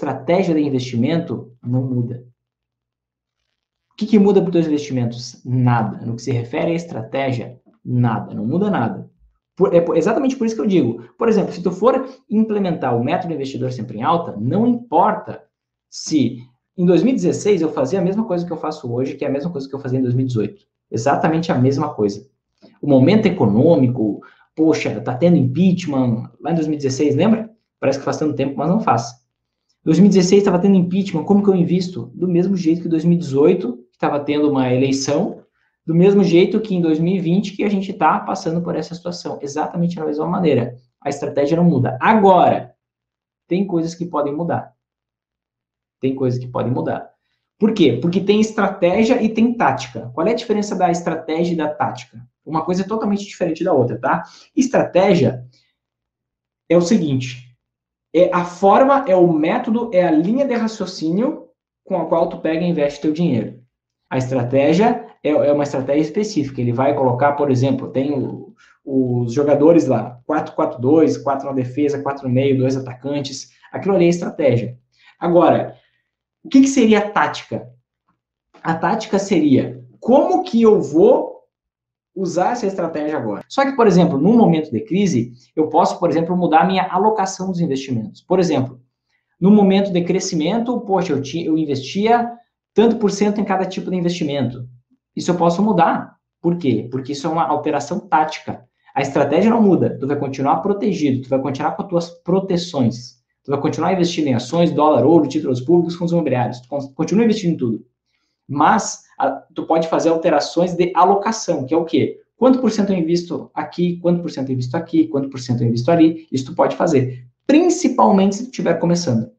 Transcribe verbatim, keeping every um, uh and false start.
estratégia de investimento não muda. O que, que muda para os teus investimentos? Nada. No que se refere à estratégia, nada. Não muda nada. Por, é exatamente por isso que eu digo. Por exemplo, se tu for implementar o método investidor sempre em alta, não importa se em dois mil e dezesseis eu fazia a mesma coisa que eu faço hoje, que é a mesma coisa que eu fazia em dois mil e dezoito. Exatamente a mesma coisa. O momento econômico, poxa, tá tendo impeachment, lá em dois mil e dezesseis, lembra? Parece que faz tanto tempo, mas não faz. dois mil e dezesseis estava tendo impeachment, como que eu invisto? Do mesmo jeito que dois mil e dezoito, que estava tendo uma eleição, do mesmo jeito que em dois mil e vinte, que a gente está passando por essa situação. Exatamente da mesma maneira. A estratégia não muda. Agora, tem coisas que podem mudar. Tem coisas que podem mudar. Por quê? Porque tem estratégia e tem tática. Qual é a diferença da estratégia e da tática? Uma coisa é totalmente diferente da outra, tá? Estratégia é o seguinte, é a forma, é o método, é a linha de raciocínio com a qual tu pega e investe teu dinheiro. A estratégia é, é uma estratégia específica. Ele vai colocar, por exemplo, tem o, os jogadores lá, quatro quatro dois, quatro na defesa, quatro no meio, dois atacantes. Aquilo ali é estratégia. Agora, o que, que seria a tática? A tática seria como que eu vou usar essa estratégia agora. Só que, por exemplo, num momento de crise, eu posso, por exemplo, mudar a minha alocação dos investimentos. Por exemplo, no momento de crescimento, poxa, eu, tinha, eu investia tanto por cento em cada tipo de investimento. Isso eu posso mudar. Por quê? Porque isso é uma alteração tática. A estratégia não muda. Tu vai continuar protegido, tu vai continuar com as tuas proteções. Tu vai continuar investindo em ações, dólar, ouro, títulos públicos, fundos imobiliários. Tu continua investindo em tudo. Mas a, tu pode fazer alterações de alocação, que é o quê? Quanto por cento eu invisto aqui, quanto por cento eu invisto aqui, quanto por cento eu invisto ali. Isso tu pode fazer. Principalmente se tu estiver começando.